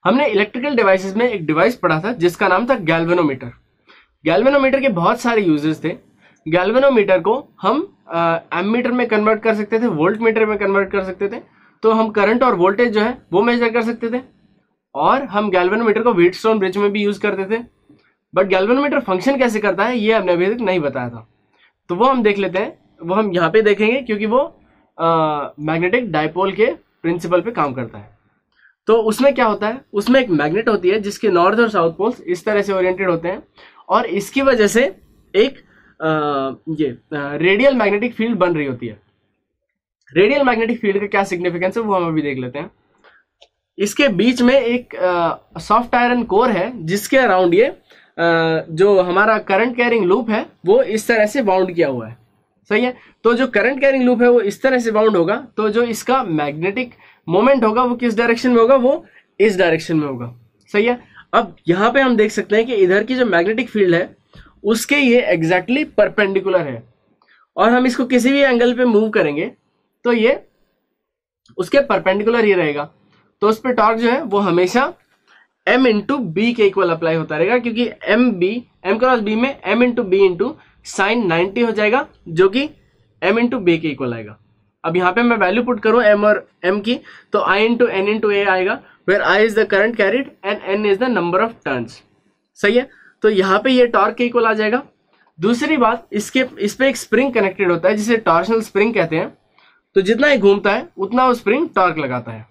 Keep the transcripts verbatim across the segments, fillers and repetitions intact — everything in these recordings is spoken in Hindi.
हमने इलेक्ट्रिकल डिवाइसेस में एक डिवाइस पढ़ा था जिसका नाम था गैल्वेनोमीटर। गैल्वेनोमीटर के बहुत सारे यूजेस थे। गैल्वेनोमीटर को हम एमीटर में कन्वर्ट कर सकते थे, वोल्ट मीटर में कन्वर्ट कर सकते थे, तो हम करंट और वोल्टेज जो है वो मेजर कर सकते थे। और हम गैल्वेनोमीटर को व्हीटस्टोन ब्रिज में भी यूज करते थे। बट गैल्वेनोमीटर फंक्शन कैसे करता है ये हमने अभी तक नहीं बताया था, तो वो हम देख लेते हैं। वो हम यहाँ पे देखेंगे क्योंकि वो मैग्नेटिक डायपोल के प्रिंसिपल पे काम करता है। तो उसमें क्या होता है, उसमें एक मैग्नेट होती है जिसके नॉर्थ और साउथ पोल्स इस तरह से ओरिएंटेड होते हैं और इसकी वजह से एक आ, ये रेडियल मैग्नेटिक फील्ड बन रही होती है। रेडियल मैग्नेटिक फील्ड का क्या सिग्निफिकेंस है वो हम अभी देख लेते हैं। इसके बीच में एक सॉफ्ट आयरन कोर है जिसके अराउंड ये आ, जो हमारा करंट कैरिंग लूप है वो इस तरह से बाउंड किया हुआ है। सही है। तो जो करंट कैरिंग लूप है वो इस तरह से बाउंड होगा, तो जो इसका मैग्नेटिक मोमेंट होगा वो किस डायरेक्शन में होगा, वो इस डायरेक्शन में होगा। सही है। अब यहां पे हम देख सकते हैं कि इधर की जो मैग्नेटिक फील्ड है उसके ये एग्जैक्टली परपेंडिकुलर है और हम इसको किसी भी एंगल पे मूव करेंगे तो ये उसके परपेंडिकुलर ही रहेगा। तो उस पर टॉर्क जो है वो हमेशा m इंटू बी के इक्वल अप्लाई होता रहेगा, क्योंकि m b m cross b में m into B into sine ninety हो जाएगा जो कि m इंटू बी के इक्वल आएगा। अब यहाँ पे मैं वैल्यू पुट करूं m और m की, तो I into N into A आएगा, where I is the current carried and n is the number of turns. सही है। तो यहाँ पे ये टॉर्क के इक्वल आ जाएगा। दूसरी बात, इसके इस पे एक स्प्रिंग कनेक्टेड होता है जिसे टॉर्शनल स्प्रिंग कहते हैं। तो जितना ही घूमता है उतना वो स्प्रिंग टॉर्क लगाता है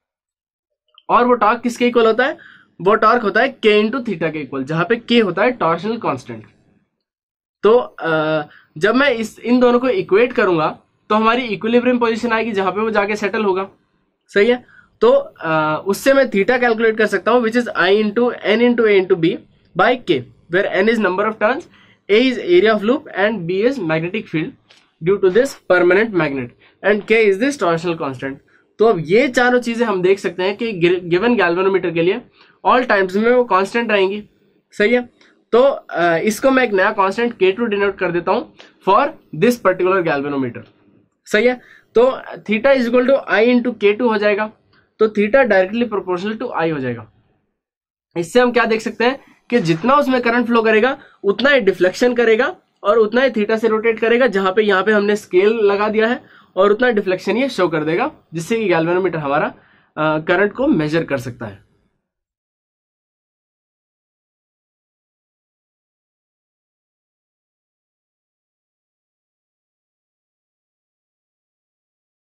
और वो टॉर्क किसके इक्वल होता है, वो टॉर्क होता है के इंटू थीटा के इक्वल, जहां पे के होता है टॉर्शनल कांस्टेंट। तो जब मैं इस इन दोनों को इक्वेट करूंगा तो हमारी इक्विलिब्रियम पोजीशन आएगी जहां पे वो जाके सेटल होगा। सही है। तो आ, उससे मैं थीटा कैलकुलेट कर सकता हूं which is I into N into A into B by K, where N is number of turns, A is area of loop and B is magnetic field due to this permanent magnet and K is this torsional constant. तो अब ये चारों चीजें हम देख सकते हैं कि गिवन गैल्वेनोमीटर के लिए ऑल टाइम्स में वो कांस्टेंट रहेंगी। सही है। तो आ, इसको मैं एक नया कांस्टेंट के टू डिनोट कर देता हूं फॉर दिस पर्टिकुलर गैल्वेनोमीटर। सही है। तो theta is equal to I into K two हो जाएगा, तो theta directly proportional to I हो जाएगा। इससे हम क्या देख सकते हैं कि जितना उसमें करंट फ्लो करेगा उतना ही डिफ्लेक्शन करेगा और उतना ही थीटा से रोटेट करेगा, जहां पे यहाँ पे हमने स्केल लगा दिया है, और उतना डिफ्लेक्शन ये शो कर देगा जिससे कि गैल्वेनोमीटर हमारा करंट को मेजर कर सकता है।